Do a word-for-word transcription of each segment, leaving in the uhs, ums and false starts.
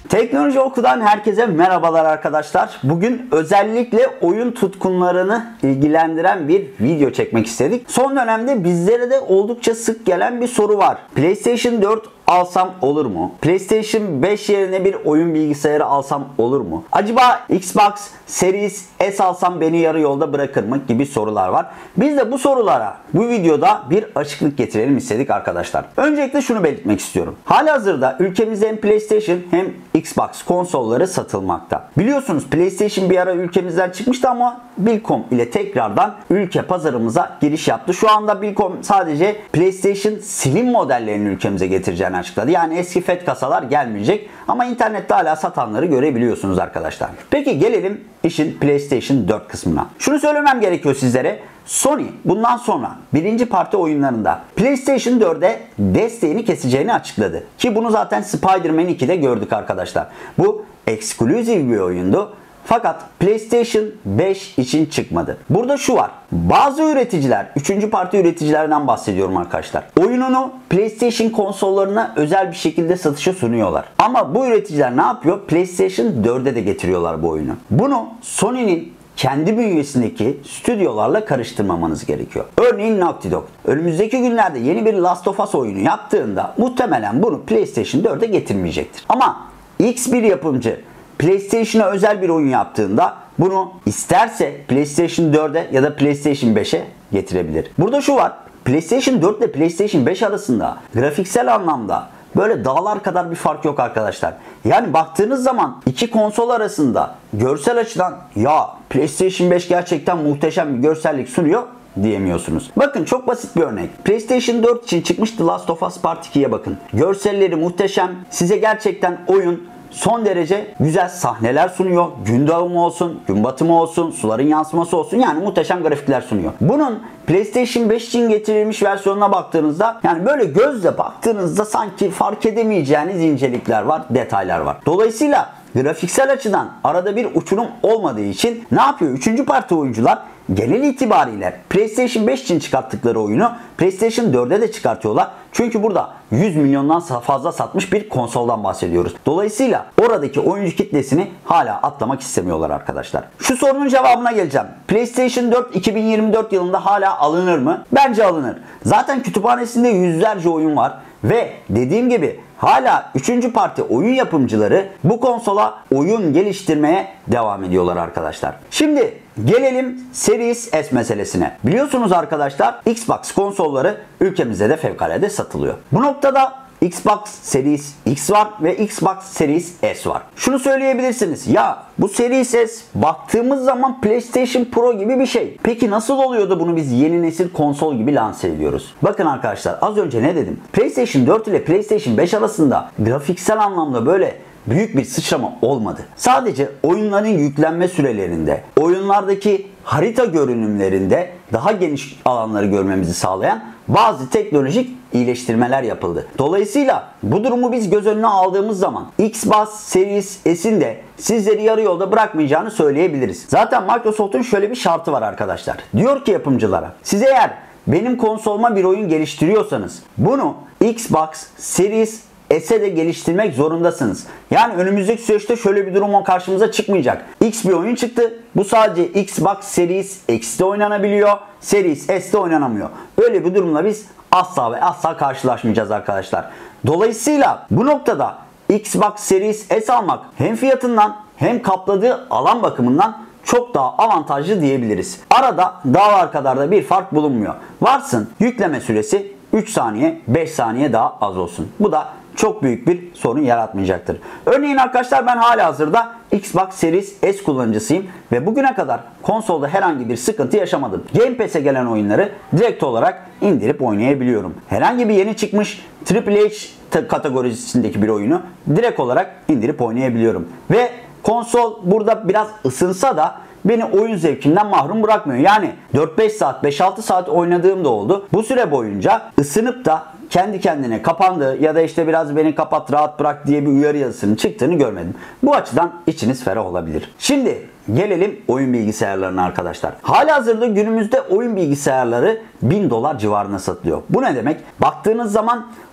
Teknoloji Oku'dan herkese merhabalar arkadaşlar. Bugün özellikle oyun tutkunlarını ilgilendiren bir video çekmek istedik. Son dönemde bizlere de oldukça sık gelen bir soru var. PlayStation dört alsam olur mu? PlayStation beş yerine bir oyun bilgisayarı alsam olur mu? Acaba Xbox Series S alsam beni yarı yolda bırakır mı? Gibi sorular var. Biz de bu sorulara bu videoda bir açıklık getirelim istedik arkadaşlar. Öncelikle şunu belirtmek istiyorum. Halihazırda ülkemizde hem PlayStation hem Xbox konsolları satılmakta. Biliyorsunuz PlayStation bir ara ülkemizden çıkmıştı ama Bilkom ile tekrardan ülke pazarımıza giriş yaptı. Şu anda Bilkom sadece PlayStation Slim modellerini ülkemize getireceğini açıkladı. Yani eski F A T kasalar gelmeyecek ama internette hala satanları görebiliyorsunuz arkadaşlar. Peki gelelim işin PlayStation dört kısmına. Şunu söylemem gerekiyor sizlere. Sony bundan sonra birinci parti oyunlarında PlayStation dörde desteğini keseceğini açıkladı. Ki bunu zaten Spider-Man iki'de gördük arkadaşlar. Bu eksklusif bir oyundu. Fakat PlayStation beş için çıkmadı. Burada şu var. Bazı üreticiler, üçüncü parti üreticilerden bahsediyorum arkadaşlar. Oyununu PlayStation konsollarına özel bir şekilde satışa sunuyorlar. Ama bu üreticiler ne yapıyor? PlayStation dörde de getiriyorlar bu oyunu. Bunu Sony'nin kendi bünyesindeki stüdyolarla karıştırmamanız gerekiyor. Örneğin Naughty Dog önümüzdeki günlerde yeni bir Last of Us oyunu yaptığında muhtemelen bunu PlayStation dörde getirmeyecektir. Ama X bir yapımcı PlayStation'a özel bir oyun yaptığında bunu isterse PlayStation dörde ya da PlayStation beşe getirebilir. Burada şu var. PlayStation dört ile PlayStation beş arasında grafiksel anlamda böyle dağlar kadar bir fark yok arkadaşlar. Yani baktığınız zaman iki konsol arasında görsel açıdan ya PlayStation beş gerçekten muhteşem bir görsellik sunuyor diyemiyorsunuz. Bakın çok basit bir örnek. PlayStation dört için çıkmış The Last of Us Part iki'ye bakın. Görselleri muhteşem. Size gerçekten oyun son derece güzel sahneler sunuyor. Gün doğumu olsun, gün batımı olsun, suların yansıması olsun. Yani muhteşem grafikler sunuyor. Bunun PlayStation beş için getirilmiş versiyonuna baktığınızda yani böyle gözle baktığınızda sanki fark edemeyeceğiniz incelikler var, detaylar var. Dolayısıyla grafiksel açıdan arada bir uçurum olmadığı için ne yapıyor? Üçüncü parti oyuncular genel itibariyle PlayStation beş için çıkarttıkları oyunu PlayStation dörde de çıkartıyorlar. Çünkü burada yüz milyondan fazla satmış bir konsoldan bahsediyoruz. Dolayısıyla oradaki oyuncu kitlesini hala atlamak istemiyorlar arkadaşlar. Şu sorunun cevabına geleceğim. PlayStation dört iki bin yirmi dört yılında hala alınır mı? Bence alınır. Zaten kütüphanesinde yüzlerce oyun var ve dediğim gibi hala üçüncü parti oyun yapımcıları bu konsola oyun geliştirmeye devam ediyorlar arkadaşlar. Şimdi gelelim Series S meselesine. Biliyorsunuz arkadaşlar Xbox konsolları ülkemizde de fevkalade satılıyor. Bu noktada Xbox Series X var ve Xbox Series S var. Şunu söyleyebilirsiniz. Ya bu Series S baktığımız zaman PlayStation Pro gibi bir şey. Peki nasıl oluyor da bunu biz yeni nesil konsol gibi lanse ediyoruz? Bakın arkadaşlar az önce ne dedim? PlayStation dört ile PlayStation beş arasında grafiksel anlamda böyle büyük bir sıçrama olmadı. Sadece oyunların yüklenme sürelerinde, oyunlardaki harita görünümlerinde daha geniş alanları görmemizi sağlayan bazı teknolojik iyileştirmeler yapıldı. Dolayısıyla bu durumu biz göz önüne aldığımız zaman Xbox Series S'in de sizleri yarı yolda bırakmayacağını söyleyebiliriz. Zaten Microsoft'un şöyle bir şartı var arkadaşlar. Diyor ki yapımcılara, siz eğer benim konsoluma bir oyun geliştiriyorsanız bunu Xbox Series S'e de geliştirmek zorundasınız. Yani önümüzdeki süreçte şöyle bir durum karşımıza çıkmayacak. X bir oyun çıktı. Bu sadece Xbox Series X'te oynanabiliyor. Series S'te oynanamıyor. Öyle bir durumla biz asla ve asla karşılaşmayacağız arkadaşlar. Dolayısıyla bu noktada Xbox Series S almak hem fiyatından hem kapladığı alan bakımından çok daha avantajlı diyebiliriz. Arada dağlar kadar da bir fark bulunmuyor. Varsın yükleme süresi üç saniye beş saniye daha az olsun. Bu da çok büyük bir sorun yaratmayacaktır. Örneğin arkadaşlar ben halihazırda Xbox Series S kullanıcısıyım ve bugüne kadar konsolda herhangi bir sıkıntı yaşamadım. Game Pass'e gelen oyunları direkt olarak indirip oynayabiliyorum. Herhangi bir yeni çıkmış Triple H kategorisindeki bir oyunu direkt olarak indirip oynayabiliyorum. Ve konsol burada biraz ısınsa da beni oyun zevkinden mahrum bırakmıyor. Yani dört beş saat, beş altı saat oynadığım da oldu. Bu süre boyunca ısınıp da kendi kendine kapandı ya da işte biraz beni kapat rahat bırak diye bir uyarı yazısının çıktığını görmedim. Bu açıdan içiniz ferah olabilir. Şimdi gelelim oyun bilgisayarlarına arkadaşlar. Halihazırda günümüzde oyun bilgisayarları bin dolar civarına satılıyor. Bu ne demek? Baktığınız zaman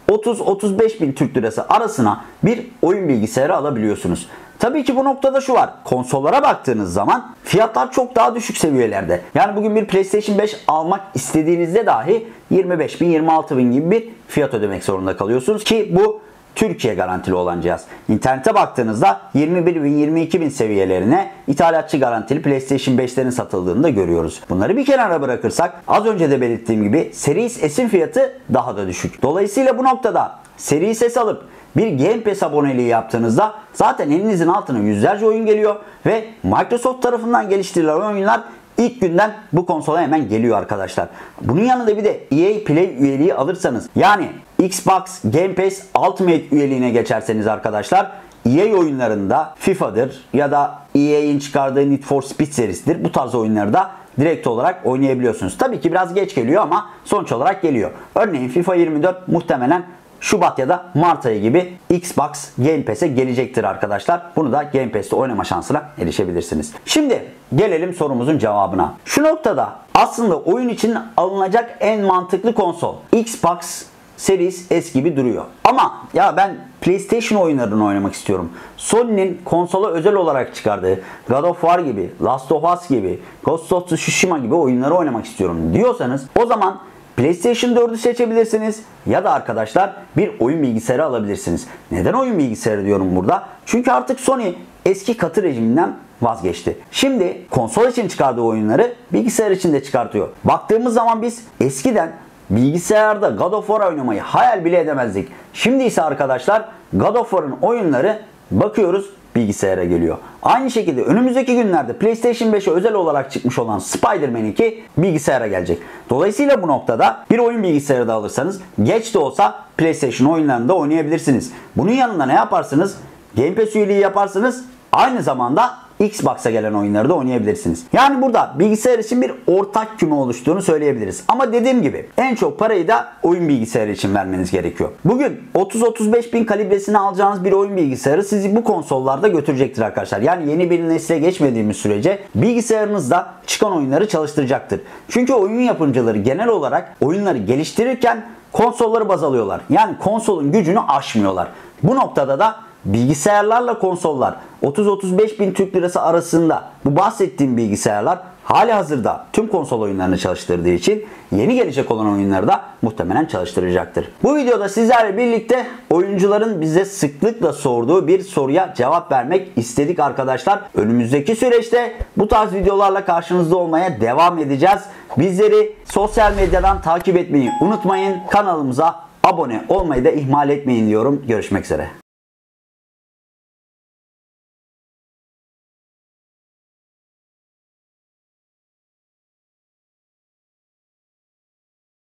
otuz otuz beş bin Türk Lirası arasına bir oyun bilgisayarı alabiliyorsunuz. Tabii ki bu noktada şu var. Konsollara baktığınız zaman fiyatlar çok daha düşük seviyelerde. Yani bugün bir PlayStation beş almak istediğinizde dahi yirmi beş bin yirmi altı bin gibi bir fiyat ödemek zorunda kalıyorsunuz ki bu Türkiye garantili olan cihaz. İnternete baktığınızda yirmi bir bin yirmi iki bin seviyelerine ithalatçı garantili PlayStation beşlerin satıldığını da görüyoruz. Bunları bir kenara bırakırsak az önce de belirttiğim gibi Series S'in fiyatı daha da düşük. Dolayısıyla bu noktada Series S alıp bir Game Pass aboneliği yaptığınızda zaten elinizin altına yüzlerce oyun geliyor ve Microsoft tarafından geliştirilen oyunlar ilk günden bu konsola hemen geliyor arkadaşlar. Bunun yanında bir de E A Play üyeliği alırsanız, yani Xbox Game Pass Ultimate üyeliğine geçerseniz arkadaşlar, E A oyunlarında FIFA'dır ya da E A'in çıkardığı Need for Speed serisidir. Bu tarz oyunları da direkt olarak oynayabiliyorsunuz. Tabii ki biraz geç geliyor ama sonuç olarak geliyor. Örneğin FIFA yirmi dört muhtemelen Şubat ya da Mart ayı gibi Xbox Game Pass'e gelecektir arkadaşlar. Bunu da Game Pass'te oynama şansına erişebilirsiniz. Şimdi gelelim sorumuzun cevabına. Şu noktada aslında oyun için alınacak en mantıklı konsol Xbox Series S gibi duruyor. Ama ya ben PlayStation oyunlarını oynamak istiyorum. Sony'nin konsola özel olarak çıkardığı God of War gibi, Last of Us gibi, Ghost of Tsushima gibi oyunları oynamak istiyorum diyorsanız o zaman PlayStation dördü seçebilirsiniz ya da arkadaşlar bir oyun bilgisayarı alabilirsiniz. Neden oyun bilgisayarı diyorum burada? Çünkü artık Sony eski katı rejiminden vazgeçti. Şimdi konsol için çıkardığı oyunları bilgisayar için de çıkartıyor. Baktığımız zaman biz eskiden bilgisayarda God of War oynamayı hayal bile edemezdik. Şimdi ise arkadaşlar God of War'ın oyunları bakıyoruz bilgisayara geliyor. Aynı şekilde önümüzdeki günlerde PlayStation beşe özel olarak çıkmış olan Spider-Man iki bilgisayara gelecek. Dolayısıyla bu noktada bir oyun bilgisayarı da alırsanız geç de olsa PlayStation oyunlarını da oynayabilirsiniz. Bunun yanında ne yaparsınız? Game Pass üyeliği yaparsınız. Aynı zamanda Xbox'a gelen oyunları da oynayabilirsiniz. Yani burada bilgisayar için bir ortak küme oluştuğunu söyleyebiliriz. Ama dediğim gibi en çok parayı da oyun bilgisayarı için vermeniz gerekiyor. Bugün otuz otuz beş bin kalibresini alacağınız bir oyun bilgisayarı sizi bu konsollarda götürecektir arkadaşlar. Yani yeni bir nesile geçmediğimiz sürece bilgisayarınızda çıkan oyunları çalıştıracaktır. Çünkü oyun yapımcıları genel olarak oyunları geliştirirken konsolları baz alıyorlar. Yani konsolun gücünü aşmıyorlar. Bu noktada da bilgisayarlarla konsollar otuz otuz beş bin Türk Lirası arasında bu bahsettiğim bilgisayarlar hali hazırda tüm konsol oyunlarını çalıştırdığı için yeni gelecek olan oyunları da muhtemelen çalıştıracaktır. Bu videoda sizlerle birlikte oyuncuların bize sıklıkla sorduğu bir soruya cevap vermek istedik arkadaşlar. Önümüzdeki süreçte bu tarz videolarla karşınızda olmaya devam edeceğiz. Bizleri sosyal medyadan takip etmeyi unutmayın. Kanalımıza abone olmayı da ihmal etmeyin diyorum. Görüşmek üzere.